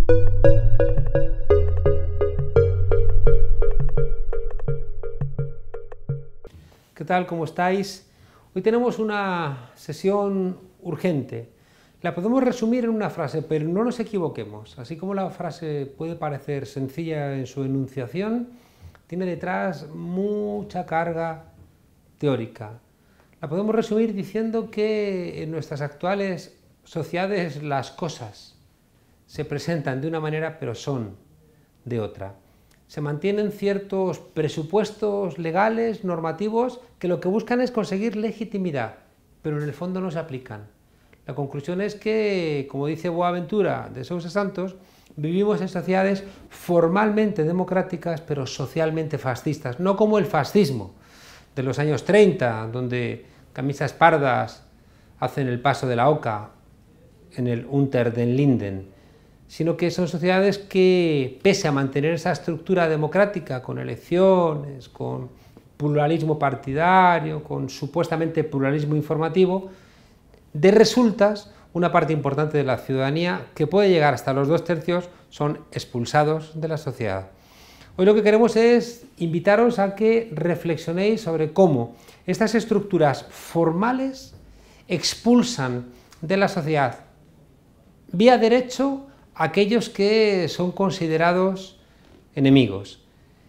¿Qué tal? ¿Cómo estáis? Hoy tenemos una sesión urgente. La podemos resumir en una frase, pero no nos equivoquemos. Así como la frase puede parecer sencilla en su enunciación, tiene detrás mucha carga teórica. La podemos resumir diciendo que en nuestras actuales sociedades las cosas se presentan de una manera, pero son de otra. Se mantienen ciertos presupuestos legales, normativos, que lo que buscan es conseguir legitimidad, pero en el fondo no se aplican. La conclusión es que, como dice Boaventura de Sousa Santos, vivimos en sociedades formalmente democráticas, pero socialmente fascistas, no como el fascismo de los años 30, donde camisas pardas hacen el paso de la oca en el Unter den Linden, sino que son sociedades que, pese a mantener esa estructura democrática, con elecciones, con pluralismo partidario, con supuestamente pluralismo informativo, de resultas, una parte importante de la ciudadanía, que puede llegar hasta los 2/3, son expulsados de la sociedad. Hoy lo que queremos es invitaros a que reflexionéis sobre cómo estas estructuras formales expulsan de la sociedad, vía derecho, aquellos que son considerados enemigos.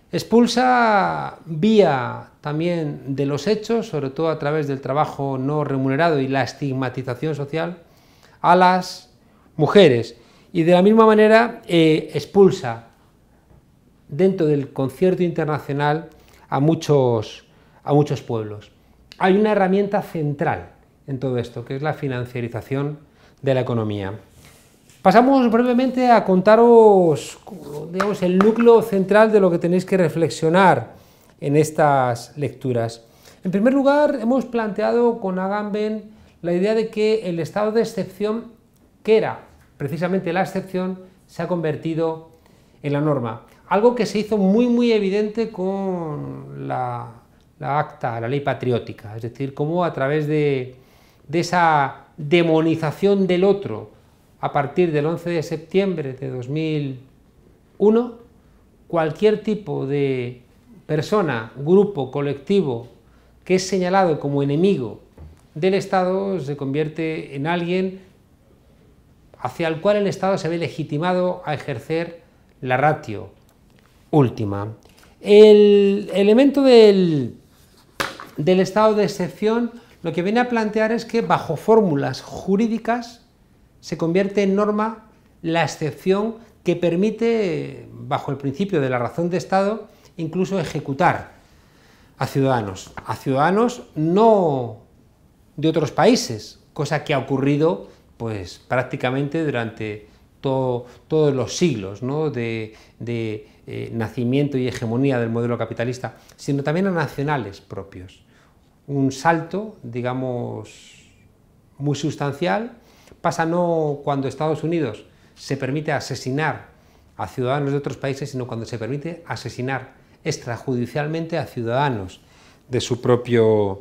Expulsa vía también de los hechos, sobre todo a través del trabajo no remunerado y la estigmatización social, a las mujeres. Y de la misma manera expulsa dentro del concierto internacional a muchos pueblos. Hay una herramienta central en todo esto, que es la financiarización de la economía. Pasamos brevemente a contaros, digamos, el núcleo central de lo que tenéis que reflexionar en estas lecturas. En primer lugar, hemos planteado con Agamben la idea de que el estado de excepción, que era precisamente la excepción, se ha convertido en la norma. Algo que se hizo muy evidente con la acta, la ley patriótica, es decir, cómo a través de esa demonización del otro, a partir del 11 de septiembre de 2001, cualquier tipo de persona, grupo, colectivo que es señalado como enemigo del Estado se convierte en alguien hacia el cual el Estado se ve legitimado a ejercer la ratio última. El elemento del estado de excepción lo que viene a plantear es que bajo fórmulas jurídicas se convierte en norma la excepción que permite, bajo el principio de la razón de Estado, incluso ejecutar a ciudadanos no de otros países, cosa que ha ocurrido pues prácticamente durante todos los siglos, ¿no? de nacimiento y hegemonía del modelo capitalista, sino también a nacionales propios. Un salto, digamos, muy sustancial. Pasa no cuando Estados Unidos se permite asesinar a ciudadanos de otros países, sino cuando se permite asesinar extrajudicialmente a ciudadanos de su propio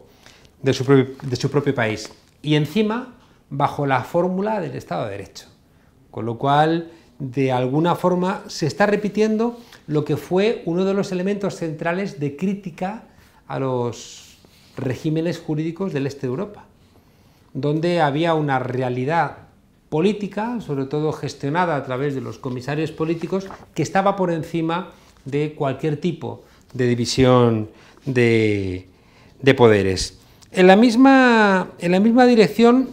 país. Y encima, bajo la fórmula del Estado de Derecho. Con lo cual, de alguna forma, se está repitiendo lo que fue uno de los elementos centrales de crítica a los regímenes jurídicos del este de Europa, donde había una realidad política, sobre todo gestionada a través de los comisarios políticos, que estaba por encima de cualquier tipo de división de poderes. En la misma dirección,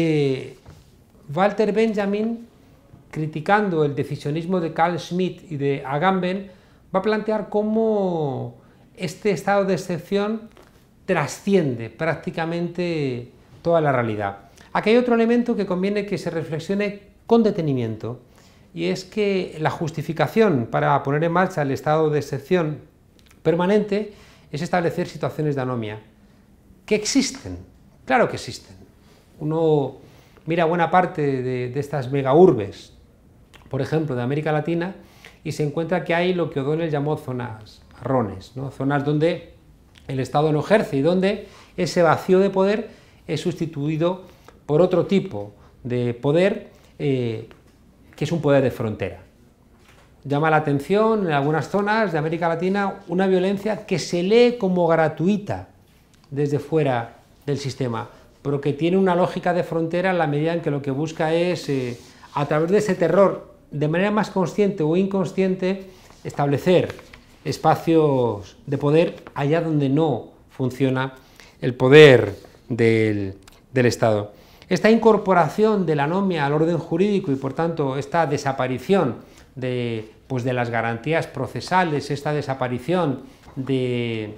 Walter Benjamin, criticando el decisionismo de Carl Schmitt y de Agamben, va a plantear cómo este estado de excepción trasciende prácticamente toda la realidad. Aquí hay otro elemento que conviene que se reflexione con detenimiento, y es que la justificación para poner en marcha el estado de excepción permanente es establecer situaciones de anomia, que existen, claro que existen. Uno mira buena parte de estas megaurbes, por ejemplo, de América Latina, y se encuentra que hay lo que O'Donnell llamó zonas marrones, ¿no? Zonas donde el Estado no ejerce y donde ese vacío de poder es sustituido por otro tipo de poder que es un poder de frontera, llama la atención en algunas zonas de América Latina una violencia que se lee como gratuita desde fuera del sistema, pero que tiene una lógica de frontera en la medida en que lo que busca es, a través de ese terror, de manera más consciente o inconsciente, establecer espacios de poder allá donde no funciona el poder del Estado. Esta incorporación de la anomia al orden jurídico y, por tanto, esta desaparición de las garantías procesales, esta desaparición de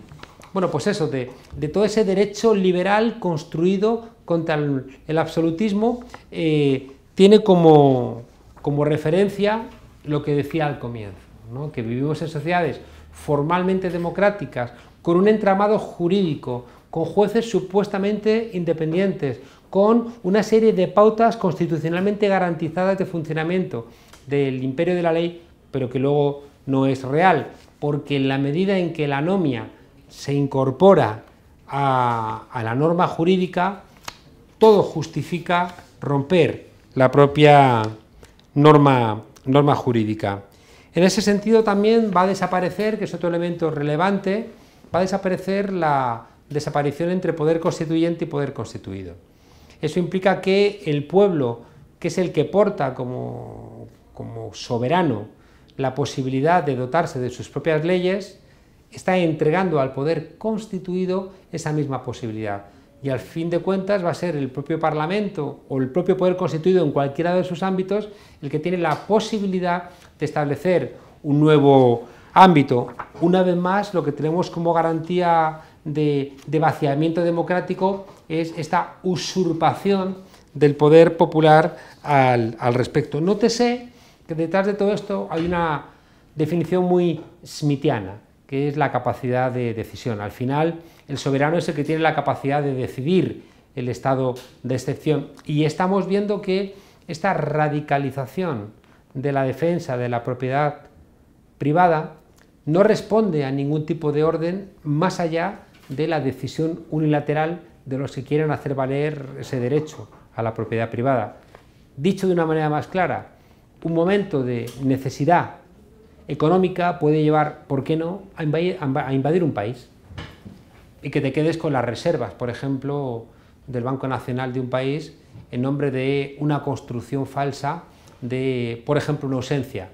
todo ese derecho liberal construido contra el absolutismo, tiene como referencia lo que decía al comienzo, ¿no? Que vivimos en sociedades formalmente democráticas, con un entramado jurídico, con jueces supuestamente independientes, con una serie de pautas constitucionalmente garantizadas de funcionamiento del imperio de la ley, pero que luego no es real, porque en la medida en que la anomia se incorpora a la norma jurídica, todo justifica romper la propia norma jurídica. En ese sentido también va a desaparecer, que es otro elemento relevante, va a desaparecer la desaparición entre poder constituyente y poder constituido. Eso implica que el pueblo, que es el que porta como soberano la posibilidad de dotarse de sus propias leyes, está entregando al poder constituido esa misma posibilidad. Y al fin de cuentas va a ser el propio Parlamento o el propio poder constituido en cualquiera de sus ámbitos el que tiene la posibilidad de establecer un nuevo ámbito. Una vez más, lo que tenemos como garantía de vaciamiento democrático es esta usurpación del poder popular al respecto. Nótese que detrás de todo esto hay una definición muy smithiana, que es la capacidad de decisión. Al final, el soberano es el que tiene la capacidad de decidir el estado de excepción. Y estamos viendo que esta radicalización de la defensa de la propiedad privada no responde a ningún tipo de orden más allá de la decisión unilateral de los que quieren hacer valer ese derecho a la propiedad privada. Dicho de una manera más clara, un momento de necesidad económica puede llevar, ¿por qué no?, a invadir un país y que te quedes con las reservas, por ejemplo, del Banco Nacional de un país en nombre de una construcción falsa de, por ejemplo, una ausencia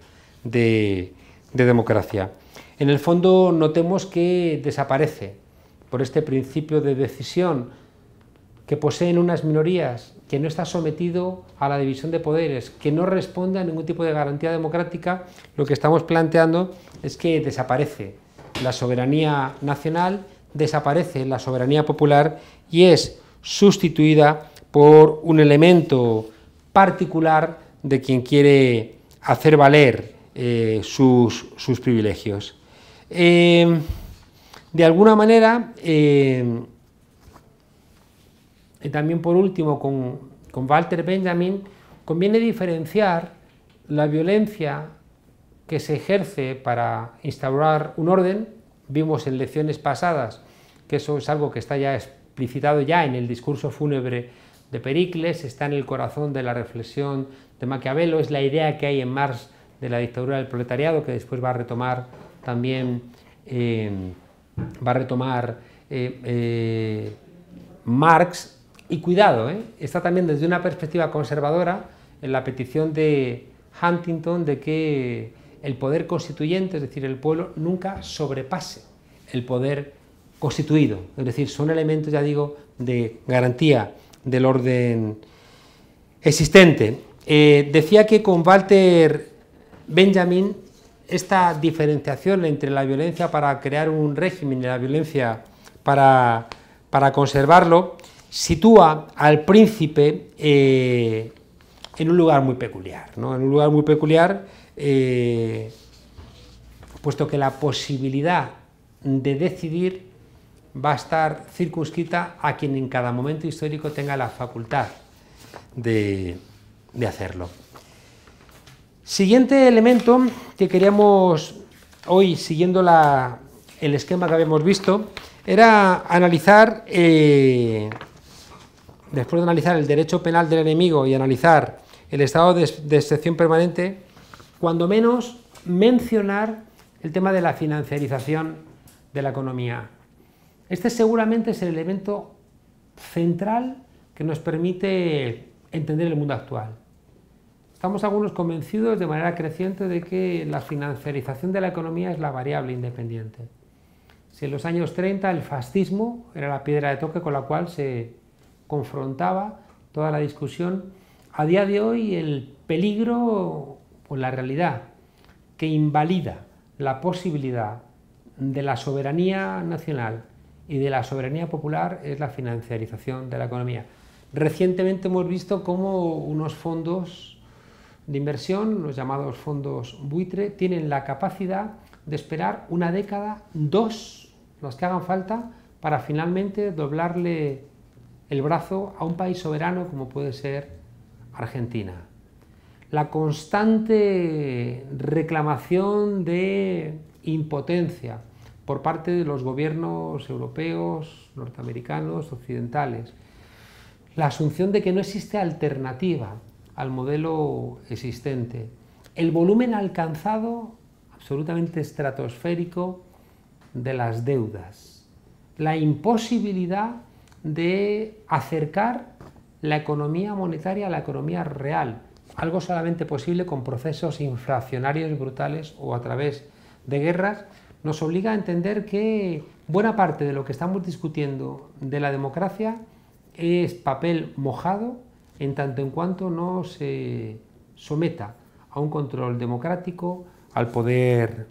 de democracia. En el fondo, notemos que desaparece por este principio de decisión que poseen unas minorías, que no está sometido a la división de poderes, que no responde a ningún tipo de garantía democrática. Lo que estamos planteando es que desaparece la soberanía nacional, desaparece la soberanía popular y es sustituida por un elemento particular de quien quiere hacer valer sus privilegios. De alguna manera, y también por último con Walter Benjamin, conviene diferenciar la violencia que se ejerce para instaurar un orden. Vimos en lecciones pasadas que eso es algo que está ya explicitado ya en el discurso fúnebre de Pericles, está en el corazón de la reflexión de Maquiavelo, es la idea que hay en Marx de la dictadura del proletariado, que después va a retomar también Marx. Y cuidado, está también desde una perspectiva conservadora en la petición de Huntington de que el poder constituyente, es decir, el pueblo, nunca sobrepase el poder constituido. Es decir, son elementos, ya digo, de garantía del orden existente. Decía que con Walter Benjamin esta diferenciación entre la violencia para crear un régimen y la violencia para conservarlo sitúa al príncipe en un lugar muy peculiar, ¿no? En un lugar muy peculiar, puesto que la posibilidad de decidir va a estar circunscrita a quien en cada momento histórico tenga la facultad de hacerlo. Siguiente elemento que queríamos hoy, siguiendo el esquema que habíamos visto, era analizar, después de analizar el derecho penal del enemigo y analizar el estado de excepción permanente, cuando menos mencionar el tema de la financiarización de la economía. Este seguramente es el elemento central que nos permite entender el mundo actual. Estamos algunos convencidos de manera creciente de que la financiarización de la economía es la variable independiente. Si en los años 30 el fascismo era la piedra de toque con la cual se confrontaba toda la discusión, a día de hoy el peligro o la realidad que invalida la posibilidad de la soberanía nacional y de la soberanía popular es la financiarización de la economía. Recientemente hemos visto cómo unos fondos de inversión, los llamados fondos buitre, tienen la capacidad de esperar una década, dos, las que hagan falta, para finalmente doblarle el brazo a un país soberano como puede ser Argentina. La constante reclamación de impotencia por parte de los gobiernos europeos, norteamericanos, occidentales, la asunción de que no existe alternativa al modelo existente, el volumen alcanzado absolutamente estratosférico de las deudas, la imposibilidad de acercar la economía monetaria a la economía real, algo solamente posible con procesos inflacionarios brutales o a través de guerras, nos obliga a entender que buena parte de lo que estamos discutiendo de la democracia es papel mojado en tanto en cuanto no se someta a un control democrático al poder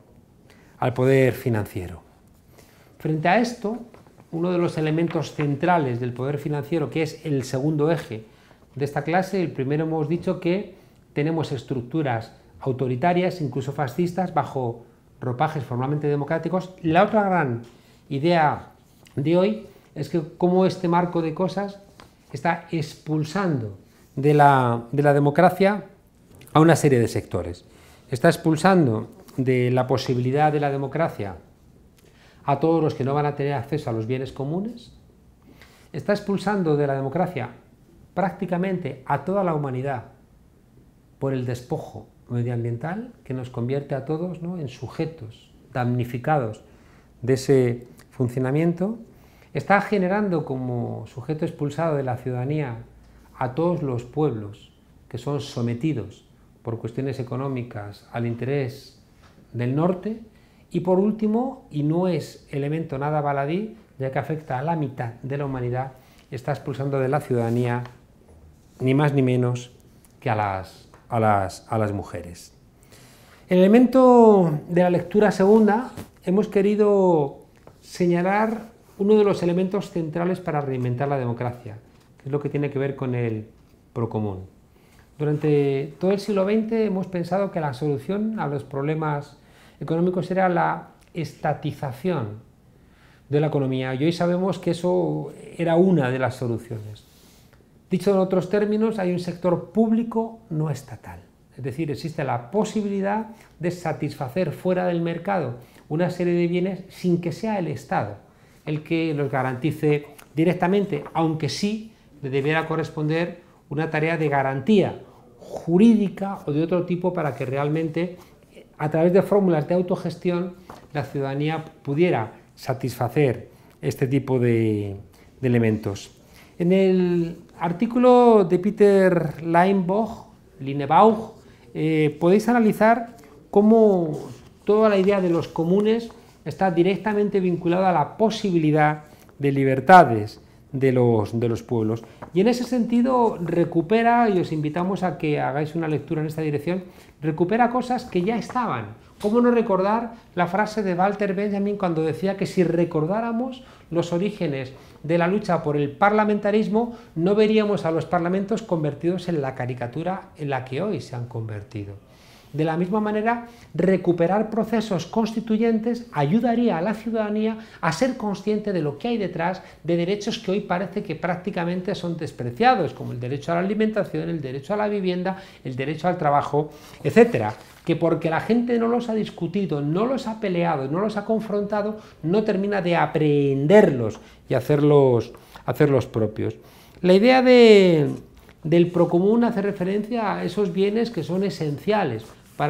financiero. Frente a esto, uno de los elementos centrales del poder financiero, que es el segundo eje de esta clase, el primero hemos dicho que tenemos estructuras autoritarias, incluso fascistas, bajo ropajes formalmente democráticos. La otra gran idea de hoy es que cómo este marco de cosas está expulsando de la democracia a una serie de sectores. Está expulsando de la posibilidad de la democracia a todos los que no van a tener acceso a los bienes comunes. Está expulsando de la democracia prácticamente a toda la humanidad por el despojo medioambiental que nos convierte a todos, ¿no?, en sujetos damnificados de ese funcionamiento. Está generando como sujeto expulsado de la ciudadanía a todos los pueblos que son sometidos por cuestiones económicas al interés del norte. Y por último, y no es elemento nada baladí, ya que afecta a la mitad de la humanidad, está expulsando de la ciudadanía ni más ni menos que a las mujeres. En el elemento de la lectura segunda hemos querido señalar uno de los elementos centrales para reinventar la democracia, que es lo que tiene que ver con el procomún. Durante todo el siglo XX hemos pensado que la solución a los problemas económicos era la estatización de la economía, y hoy sabemos que eso era una de las soluciones. Dicho en otros términos, hay un sector público no estatal, es decir, existe la posibilidad de satisfacer fuera del mercado una serie de bienes sin que sea el Estado el que los garantice directamente, aunque sí le debiera corresponder una tarea de garantía jurídica o de otro tipo para que realmente, a través de fórmulas de autogestión, la ciudadanía pudiera satisfacer este tipo de elementos. En el artículo de Peter Linebaugh podéis analizar cómo toda la idea de los comunes está directamente vinculada a la posibilidad de libertades de los pueblos. Y en ese sentido recupera, y os invitamos a que hagáis una lectura en esta dirección, recupera cosas que ya estaban. ¿Cómo no recordar la frase de Walter Benjamin cuando decía que si recordáramos los orígenes de la lucha por el parlamentarismo, no veríamos a los parlamentos convertidos en la caricatura en la que hoy se han convertido? De la misma manera, recuperar procesos constituyentes ayudaría a la ciudadanía a ser consciente de lo que hay detrás de derechos que hoy parece que prácticamente son despreciados, como el derecho a la alimentación, el derecho a la vivienda, el derecho al trabajo, etcétera, que porque la gente no los ha discutido, no los ha peleado, no los ha confrontado, no termina de aprenderlos y hacerlos propios. La idea del procomún hace referencia a esos bienes que son esenciales para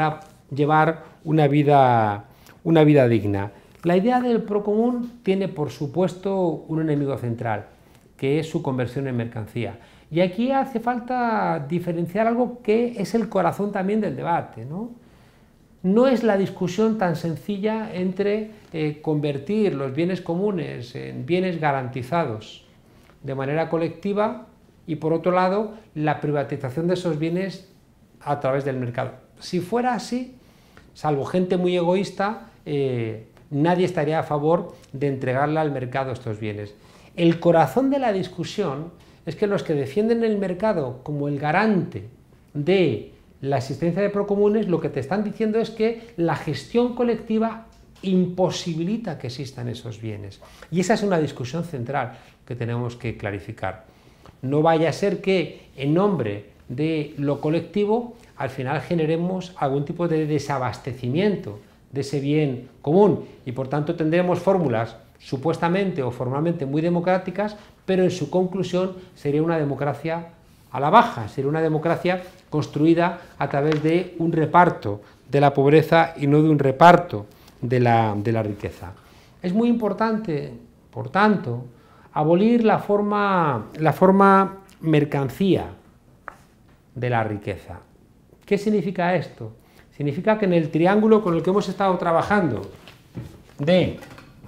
llevar una vida digna. La idea del procomún tiene, por supuesto, un enemigo central, que es su conversión en mercancía. Y aquí hace falta diferenciar algo que es el corazón también del debate, ¿no? No es la discusión tan sencilla entre convertir los bienes comunes en bienes garantizados de manera colectiva y, por otro lado, la privatización de esos bienes a través del mercado. Si fuera así, salvo gente muy egoísta, nadie estaría a favor de entregarle al mercado estos bienes. El corazón de la discusión es que los que defienden el mercado como el garante de la existencia de procomunes, lo que te están diciendo es que la gestión colectiva imposibilita que existan esos bienes. Y esa es una discusión central que tenemos que clarificar. No vaya a ser que, en nombre de lo colectivo, al final generemos algún tipo de desabastecimiento de ese bien común y, por tanto, tendremos fórmulas supuestamente o formalmente muy democráticas, pero en su conclusión sería una democracia a la baja, sería una democracia construida a través de un reparto de la pobreza y no de un reparto de la riqueza. Es muy importante, por tanto, abolir la forma mercancía de la riqueza. ¿Qué significa esto? Significa que en el triángulo con el que hemos estado trabajando de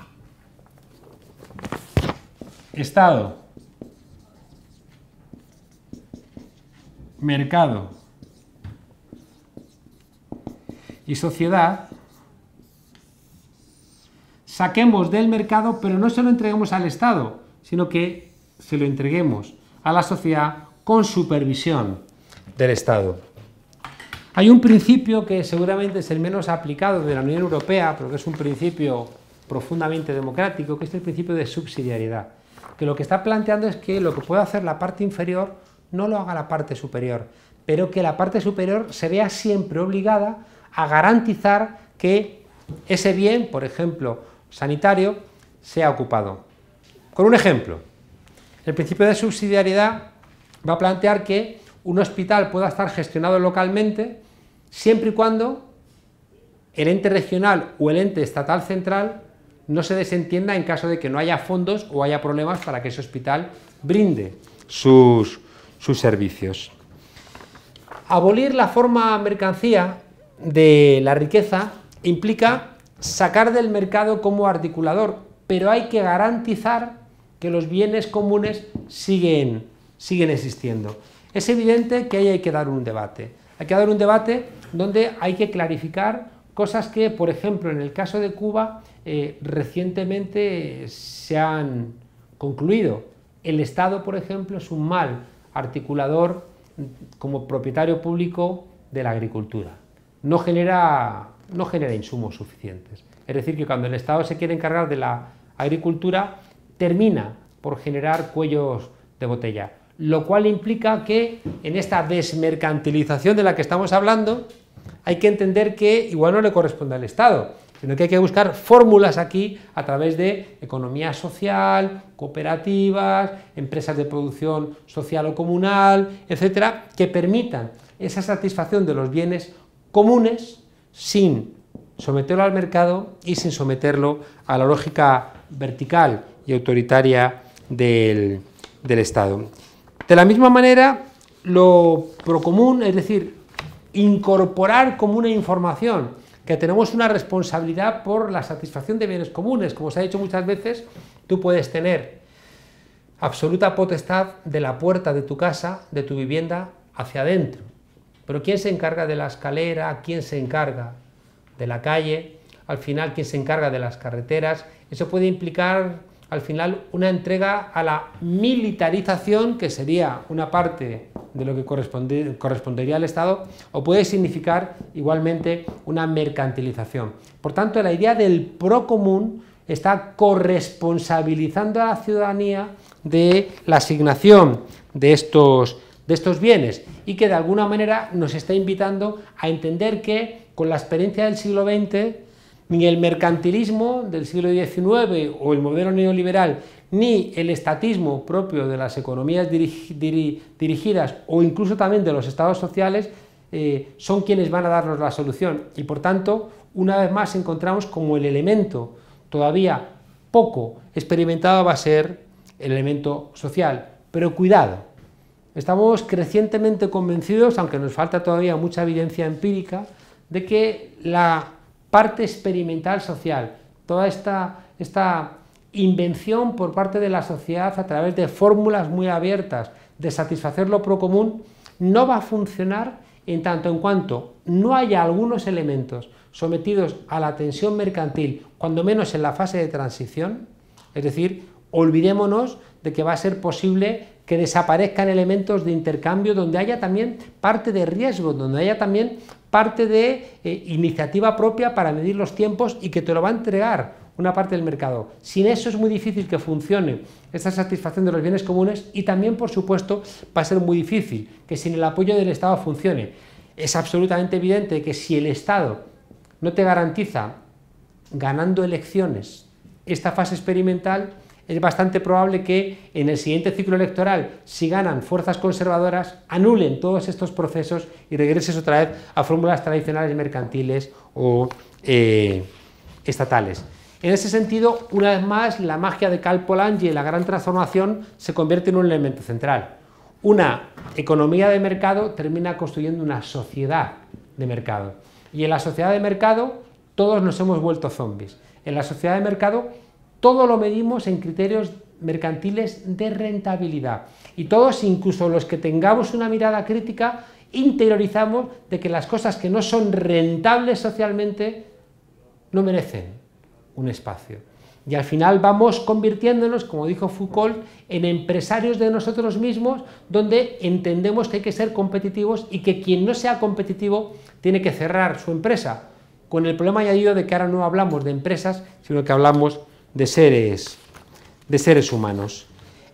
Estado, mercado y sociedad, saquemos del mercado, pero no se lo entreguemos al Estado, sino que se lo entreguemos a la sociedad con supervisión del Estado. Hay un principio que seguramente es el menos aplicado de la Unión Europea, pero que es un principio profundamente democrático, que es el principio de subsidiariedad, que lo que está planteando es que lo que puede hacer la parte inferior no lo haga la parte superior, pero que la parte superior se vea siempre obligada a garantizar que ese bien, por ejemplo, sanitario, sea ocupado. Con un ejemplo, el principio de subsidiariedad va a plantear que un hospital pueda estar gestionado localmente siempre y cuando el ente regional o el ente estatal central no se desentienda en caso de que no haya fondos o haya problemas para que ese hospital brinde sus servicios. Abolir la forma mercancía de la riqueza implica sacar del mercado como articulador, pero hay que garantizar que los bienes comunes siguen existiendo. Es evidente que ahí hay que dar un debate. Hay que dar un debate donde hay que clarificar cosas que, por ejemplo, en el caso de Cuba, recientemente se han concluido. El Estado, por ejemplo, es un mal articulador como propietario público de la agricultura. No genera insumos suficientes. Es decir, que cuando el Estado se quiere encargar de la agricultura, termina por generar cuellos de botella, lo cual implica que en esta desmercantilización de la que estamos hablando hay que entender que igual no le corresponde al Estado, sino que hay que buscar fórmulas aquí a través de economía social, cooperativas, empresas de producción social o comunal, etcétera, que permitan esa satisfacción de los bienes comunes sin someterlo al mercado y sin someterlo a la lógica vertical y autoritaria del Estado. De la misma manera, lo procomún, es decir, incorporar como una información que tenemos una responsabilidad por la satisfacción de bienes comunes. Como se ha dicho muchas veces, tú puedes tener absoluta potestad de la puerta de tu casa, de tu vivienda, hacia adentro. Pero ¿quién se encarga de la escalera? ¿Quién se encarga de la calle? Al final, ¿quién se encarga de las carreteras? Eso puede implicar, al final, una entrega a la militarización, que sería una parte de lo que correspondería al Estado, o puede significar igualmente una mercantilización. Por tanto, la idea del procomún está corresponsabilizando a la ciudadanía de la asignación de estos bienes y que de alguna manera nos está invitando a entender que con la experiencia del siglo XX ni el mercantilismo del siglo XIX o el modelo neoliberal ni el estatismo propio de las economías dirigidas o incluso también de los estados sociales son quienes van a darnos la solución. Y por tanto, una vez más encontramos como el elemento todavía poco experimentado va a ser el elemento social. Pero cuidado, estamos crecientemente convencidos, aunque nos falta todavía mucha evidencia empírica, de que la parte experimental social, toda esta invención por parte de la sociedad a través de fórmulas muy abiertas de satisfacer lo procomún, no va a funcionar en tanto en cuanto no haya algunos elementos sometidos a la tensión mercantil, cuando menos en la fase de transición. Es decir, olvidémonos de que va a ser posible que desaparezcan elementos de intercambio donde haya también parte de riesgo, donde haya también parte de iniciativa propia para medir los tiempos y que te lo va a entregar una parte del mercado. Sin eso es muy difícil que funcione esta satisfacción de los bienes comunes y también, por supuesto, va a ser muy difícil que sin el apoyo del Estado funcione. Es absolutamente evidente que si el Estado no te garantiza, ganando elecciones, esta fase experimental, es bastante probable que en el siguiente ciclo electoral, si ganan fuerzas conservadoras, anulen todos estos procesos y regreses otra vez a fórmulas tradicionales mercantiles o estatales. En ese sentido, una vez más, la magia de Karl Polanyi y la gran transformación se convierte en un elemento central. Una economía de mercado termina construyendo una sociedad de mercado. Y en la sociedad de mercado todos nos hemos vuelto zombies. En la sociedad de mercado todo lo medimos en criterios mercantiles de rentabilidad. Y todos, incluso los que tengamos una mirada crítica, interiorizamos de que las cosas que no son rentables socialmente no merecen un espacio. Y al final vamos convirtiéndonos, como dijo Foucault, en empresarios de nosotros mismos, donde entendemos que hay que ser competitivos y que quien no sea competitivo tiene que cerrar su empresa, con el problema añadido de que ahora no hablamos de empresas, sino que hablamos de seres humanos.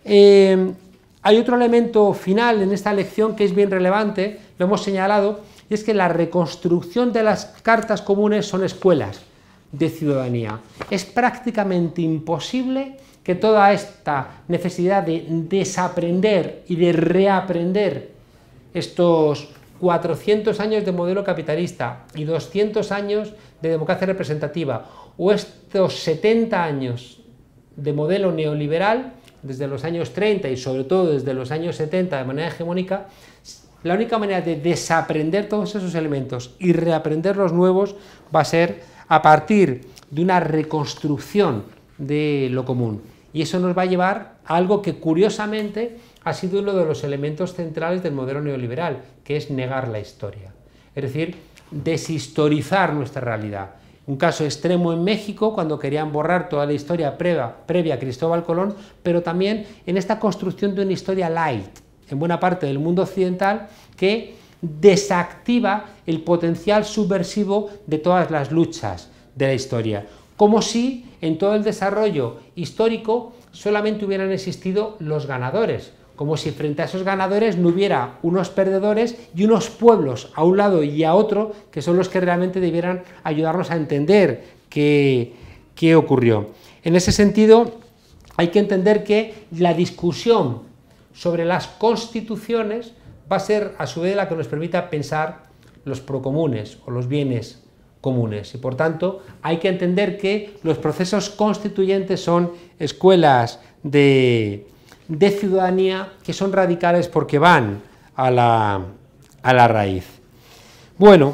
Hay otro elemento final en esta lección que es bien relevante, lo hemos señalado, y es que la reconstrucción de las cartas comunes son escuelas de ciudadanía. Es prácticamente imposible que toda esta necesidad de desaprender y de reaprender estos 400 años de modelo capitalista y 200 años de democracia representativa, o estos 70 años de modelo neoliberal, desde los años 30 y sobre todo desde los años 70 de manera hegemónica, la única manera de desaprender todos esos elementos y reaprender los nuevos va a ser a partir de una reconstrucción de lo común. Y eso nos va a llevar a algo que curiosamente ha sido uno de los elementos centrales del modelo neoliberal, que es negar la historia. Es decir, deshistorizar nuestra realidad. Un caso extremo en México, cuando querían borrar toda la historia previa a Cristóbal Colón, pero también en esta construcción de una historia light, en buena parte del mundo occidental, que desactiva el potencial subversivo de todas las luchas de la historia. Como si en todo el desarrollo histórico solamente hubieran existido los ganadores, como si frente a esos ganadores no hubiera unos perdedores y unos pueblos a un lado y a otro, que son los que realmente debieran ayudarnos a entender qué ocurrió. En ese sentido, hay que entender que la discusión sobre las constituciones va a ser a su vez la que nos permita pensar los procomunes o los bienes comunes. Y por tanto, hay que entender que los procesos constituyentes son escuelas de ciudadanía que son radicales porque van a la raíz. Bueno,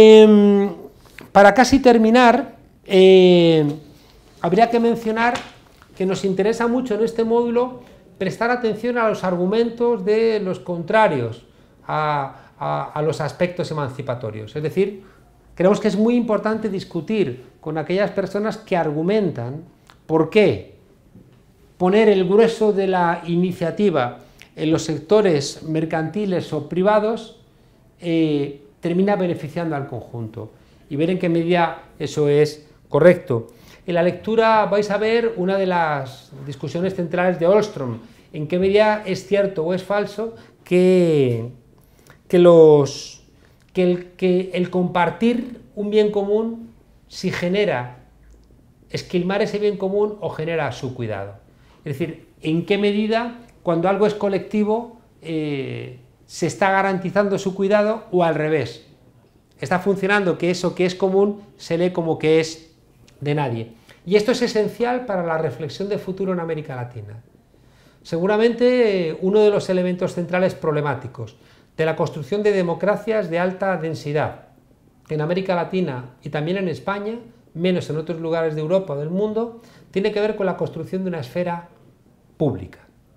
para casi terminar, habría que mencionar que nos interesa mucho en este módulo prestar atención a los argumentos de los contrarios a los aspectos emancipatorios. Es decir, creemos que es muy importante discutir con aquellas personas que argumentan por qué poner el grueso de la iniciativa en los sectores mercantiles o privados termina beneficiando al conjunto, y ver en qué medida eso es correcto. En la lectura vais a ver una de las discusiones centrales de Ostrom, en qué medida es cierto o es falso que el compartir un bien común, si genera esquilmar ese bien común o genera su cuidado. Es decir, en qué medida, cuando algo es colectivo, se está garantizando su cuidado o al revés. Está funcionando que eso que es común se lee como que es de nadie. Y esto es esencial para la reflexión de futuro en América Latina. Seguramente uno de los elementos centrales problemáticos de la construcción de democracias de alta densidad en América Latina y también en España, menos en otros lugares de Europa o del mundo, tiene que ver con la construcción de una esfera pública.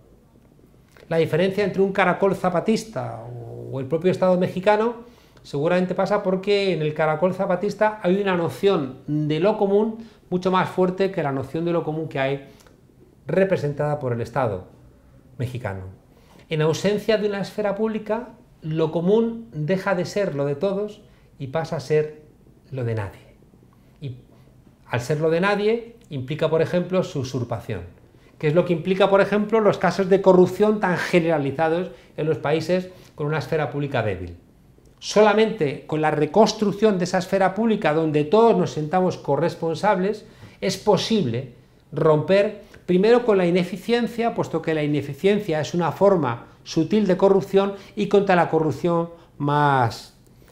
La diferencia entre un caracol zapatista o el propio Estado mexicano seguramente pasa porque en el caracol zapatista hay una noción de lo común mucho más fuerte que la noción de lo común que hay representada por el Estado mexicano. En ausencia de una esfera pública, lo común deja de ser lo de todos y pasa a ser lo de nadie. Y al ser lo de nadie, implica, por ejemplo, su usurpación, que es lo que implica, por ejemplo, los casos de corrupción tan generalizados en los países con una esfera pública débil. Solamente con la reconstrucción de esa esfera pública donde todos nos sentamos corresponsables es posible romper primero con la ineficiencia, puesto que la ineficiencia es una forma sutil de corrupción, y contra la corrupción más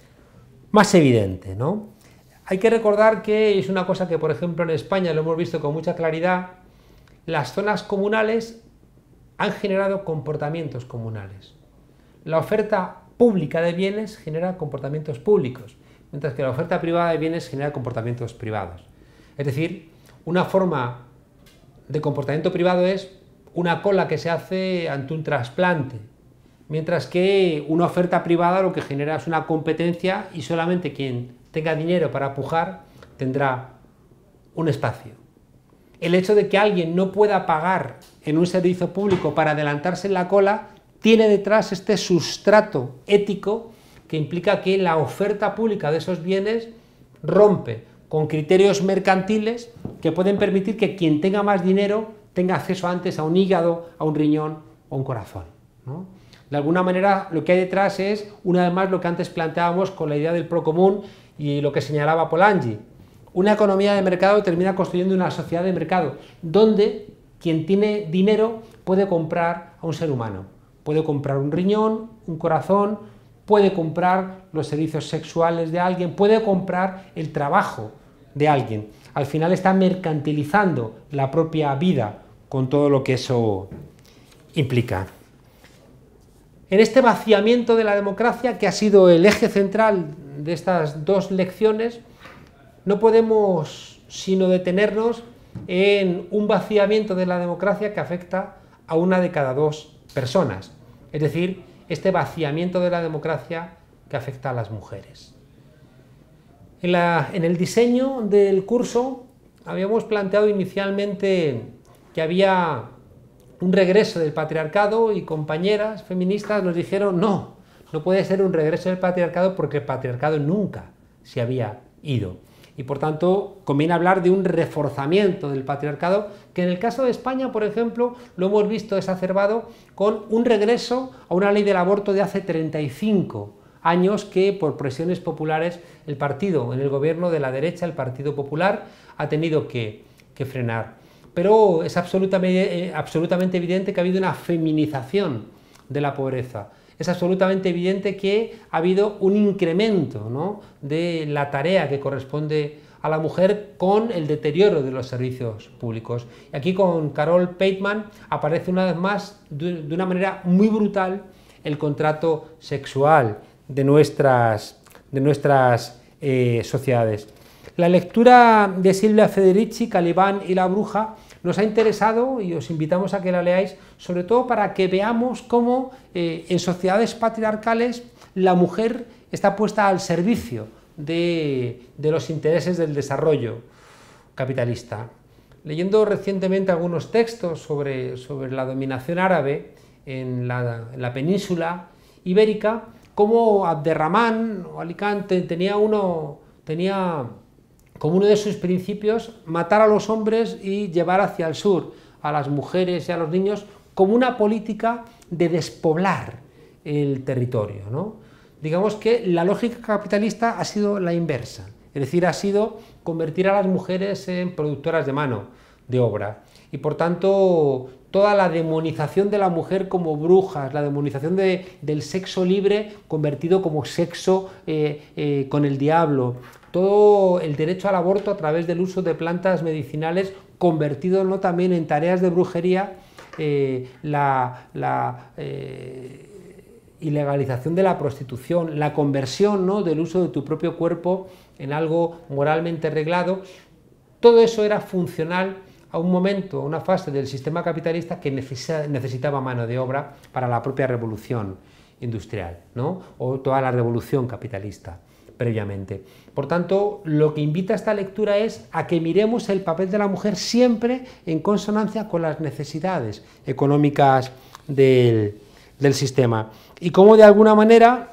evidente, ¿no? Hay que recordar que es una cosa que, por ejemplo, en España lo hemos visto con mucha claridad. Las zonas comunales han generado comportamientos comunales. La oferta pública de bienes genera comportamientos públicos, mientras que la oferta privada de bienes genera comportamientos privados. Es decir, una forma de comportamiento privado es una cola que se hace ante un trasplante, mientras que una oferta privada lo que genera es una competencia y solamente quien tenga dinero para pujar tendrá un espacio. El hecho de que alguien no pueda pagar en un servicio público para adelantarse en la cola tiene detrás este sustrato ético que implica que la oferta pública de esos bienes rompe con criterios mercantiles que pueden permitir que quien tenga más dinero tenga acceso antes a un hígado, a un riñón o un corazón, ¿no? De alguna manera lo que hay detrás es, una vez más, lo que antes planteábamos con la idea del procomún y lo que señalaba Polanyi. Una economía de mercado termina construyendo una sociedad de mercado donde quien tiene dinero puede comprar a un ser humano. Puede comprar un riñón, un corazón, puede comprar los servicios sexuales de alguien, puede comprar el trabajo de alguien. Al final está mercantilizando la propia vida con todo lo que eso implica. En este vaciamiento de la democracia, que ha sido el eje central de estas dos lecciones, no podemos sino detenernos en un vaciamiento de la democracia que afecta a una de cada dos personas, es decir, este vaciamiento de la democracia que afecta a las mujeres. En el diseño del curso habíamos planteado inicialmente que había un regreso del patriarcado, y compañeras feministas nos dijeron no puede ser un regreso del patriarcado porque el patriarcado nunca se había ido. Y por tanto conviene hablar de un reforzamiento del patriarcado, que en el caso de España, por ejemplo, lo hemos visto exacerbado con un regreso a una ley del aborto de hace 35 años que por presiones populares el partido en el gobierno de la derecha, el Partido Popular, ha tenido que frenar. Pero es absolutamente evidente que ha habido una feminización de la pobreza. Es absolutamente evidente que ha habido un incremento, ¿no?, de la tarea que corresponde a la mujer con el deterioro de los servicios públicos. Y aquí con Carol Pateman aparece una vez más, de una manera muy brutal, el contrato sexual de nuestras sociedades. La lectura de Silvia Federici, Calibán y la bruja, nos ha interesado y os invitamos a que la leáis, sobre todo para que veamos cómo en sociedades patriarcales la mujer está puesta al servicio de los intereses del desarrollo capitalista. Leyendo recientemente algunos textos sobre la dominación árabe en la península ibérica, cómo Abderramán o Alicante tenía como uno de sus principios matar a los hombres y llevar hacia el sur a las mujeres y a los niños, como una política de despoblar el territorio, ¿no? Digamos que la lógica capitalista ha sido la inversa, es decir, ha sido convertir a las mujeres en productoras de mano de obra. y por tanto toda la demonización de la mujer como brujas, la demonización del sexo libre convertido como sexo con el diablo, todo el derecho al aborto a través del uso de plantas medicinales convertido, ¿no?, también en tareas de brujería, ilegalización de la prostitución, la conversión, ¿no?, del uso de tu propio cuerpo en algo moralmente reglado. Todo eso era funcional a un momento, a una fase del sistema capitalista que necesitaba mano de obra para la propia revolución industrial, ¿no?, o toda la revolución capitalista previamente. Por tanto, lo que invita a esta lectura es a que miremos el papel de la mujer siempre en consonancia con las necesidades económicas del sistema, y cómo de alguna manera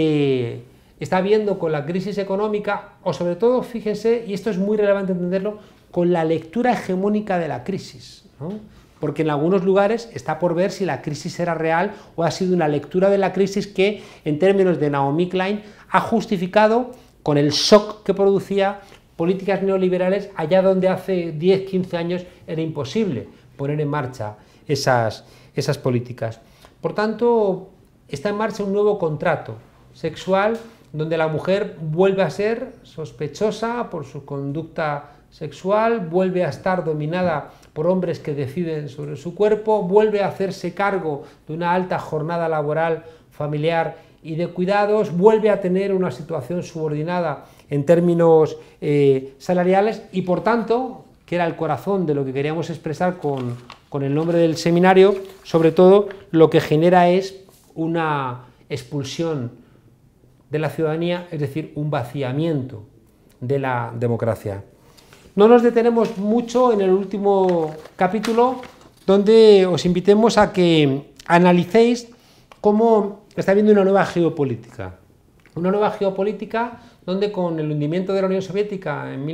está viendo con la crisis económica, o sobre todo, fíjense, y esto es muy relevante entenderlo, con la lectura hegemónica de la crisis, ¿no? Porque en algunos lugares está por ver si la crisis era real o ha sido una lectura de la crisis que, en términos de Naomi Klein, ha justificado con el shock que producía políticas neoliberales allá donde hace 10-15 años era imposible poner en marcha esas políticas. Por tanto, está en marcha un nuevo contrato sexual donde la mujer vuelve a ser sospechosa por su conducta sexual, vuelve a estar dominada por hombres que deciden sobre su cuerpo, vuelve a hacerse cargo de una alta jornada laboral, familiar y de cuidados, vuelve a tener una situación subordinada en términos salariales y, por tanto, que era el corazón de lo que queríamos expresar con el nombre del seminario, sobre todo lo que genera es una expulsión de la ciudadanía, es decir, un vaciamiento de la democracia. No nos detenemos mucho en el último capítulo, donde os invitemos a que analicéis cómo está habiendo una nueva geopolítica. Una nueva geopolítica donde, con el hundimiento de la Unión Soviética en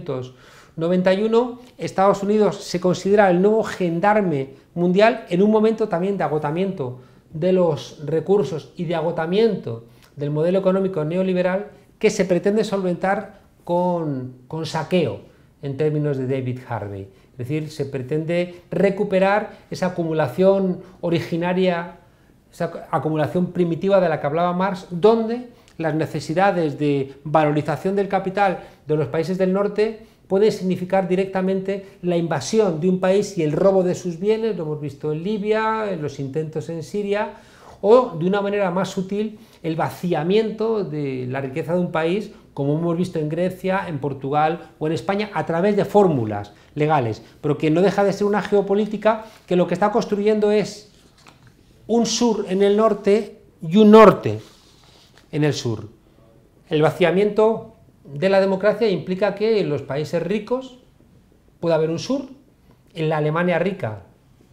1991, Estados Unidos se considera el nuevo gendarme mundial en un momento también de agotamiento de los recursos y de agotamiento del modelo económico neoliberal que se pretende solventar con saqueo, en términos de David Harvey. Es decir, se pretende recuperar esa acumulación originaria, esa acumulación primitiva de la que hablaba Marx, donde las necesidades de valorización del capital de los países del norte pueden significar directamente la invasión de un país y el robo de sus bienes, lo hemos visto en Libia, en los intentos en Siria, o de una manera más sutil el vaciamiento de la riqueza de un país, como hemos visto en Grecia, en Portugal o en España, a través de fórmulas legales, pero que no deja de ser una geopolítica que lo que está construyendo es un sur en el norte y un norte en el sur. El vaciamiento de la democracia implica que en los países ricos puede haber un sur, en la Alemania rica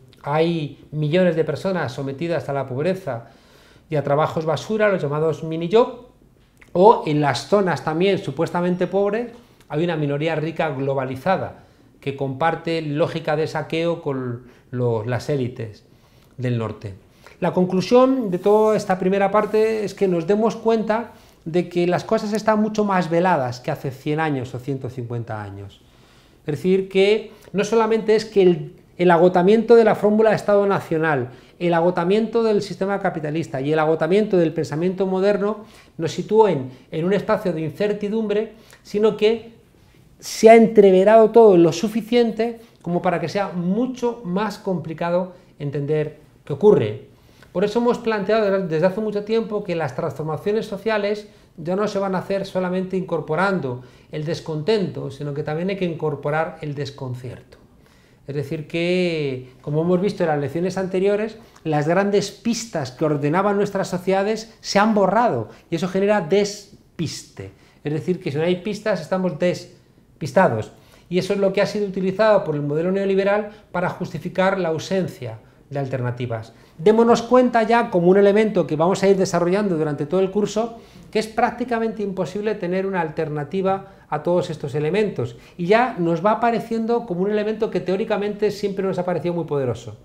hay millones de personas sometidas a la pobreza y a trabajos basura, los llamados mini-job, o en las zonas también supuestamente pobres hay una minoría rica globalizada que comparte lógica de saqueo con las élites del norte. La conclusión de toda esta primera parte es que nos demos cuenta de que las cosas están mucho más veladas que hace 100 años o 150 años. Es decir, que no solamente es que el agotamiento de la fórmula de Estado nacional, el agotamiento del sistema capitalista y el agotamiento del pensamiento moderno nos sitúen en un espacio de incertidumbre, sino que se ha entreverado todo lo suficiente como para que sea mucho más complicado entender qué ocurre. Por eso hemos planteado desde hace mucho tiempo que las transformaciones sociales ya no se van a hacer solamente incorporando el descontento, sino que también hay que incorporar el desconcierto. Es decir que, como hemos visto en las lecciones anteriores, las grandes pistas que ordenaban nuestras sociedades se han borrado y eso genera despiste. Es decir, que si no hay pistas estamos despistados. Y eso es lo que ha sido utilizado por el modelo neoliberal para justificar la ausencia de alternativas. Démonos cuenta ya, como un elemento que vamos a ir desarrollando durante todo el curso, que es prácticamente imposible tener una alternativa a todos estos elementos, y ya nos va apareciendo como un elemento que teóricamente siempre nos ha parecido muy poderoso.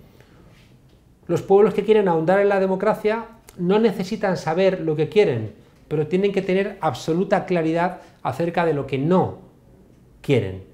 Los pueblos que quieren ahondar en la democracia no necesitan saber lo que quieren, pero tienen que tener absoluta claridad acerca de lo que no quieren.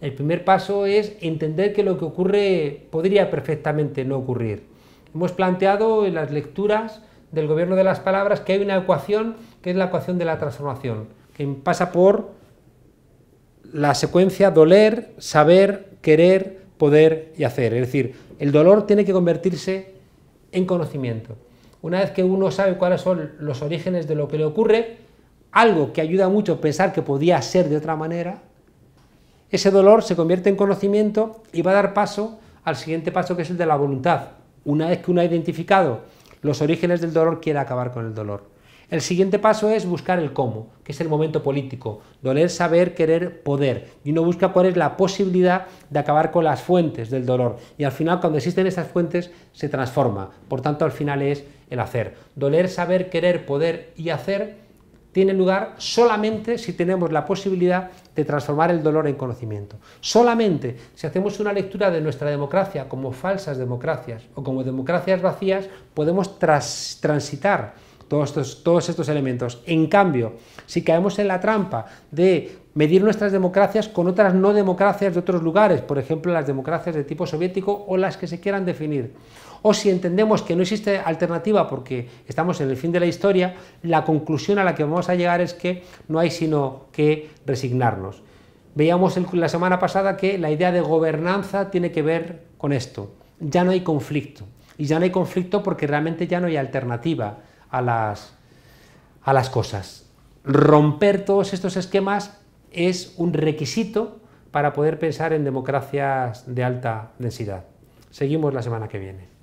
El primer paso es entender que lo que ocurre podría perfectamente no ocurrir. Hemos planteado en las lecturas del gobierno de las palabras que hay una ecuación que es la ecuación de la transformación, que pasa por la secuencia doler, saber, querer, poder y hacer. Es decir, el dolor tiene que convertirse en conocimiento. Una vez que uno sabe cuáles son los orígenes de lo que le ocurre, algo que ayuda mucho a pensar que podía ser de otra manera, ese dolor se convierte en conocimiento y va a dar paso al siguiente paso, que es el de la voluntad. Una vez que uno ha identificado los orígenes del dolor, quiere acabar con el dolor. El siguiente paso es buscar el cómo, que es el momento político. Doler, saber, querer, poder. Y uno busca cuál es la posibilidad de acabar con las fuentes del dolor. Y al final, cuando existen esas fuentes, se transforma. Por tanto, al final es el hacer. Doler, saber, querer, poder y hacer tiene lugar solamente si tenemos la posibilidad de transformar el dolor en conocimiento. Solamente si hacemos una lectura de nuestra democracia como falsas democracias o como democracias vacías, podemos transitar todos estos elementos. En cambio, si caemos en la trampa de medir nuestras democracias con otras no democracias de otros lugares, por ejemplo las democracias de tipo soviético o las que se quieran definir, o si entendemos que no existe alternativa porque estamos en el fin de la historia, la conclusión a la que vamos a llegar es que no hay sino que resignarnos. Veíamos la semana pasada que la idea de gobernanza tiene que ver con esto. Ya no hay conflicto. Y ya no hay conflicto porque realmente ya no hay alternativa a las cosas. Romper todos estos esquemas es un requisito para poder pensar en democracias de alta densidad. Seguimos la semana que viene.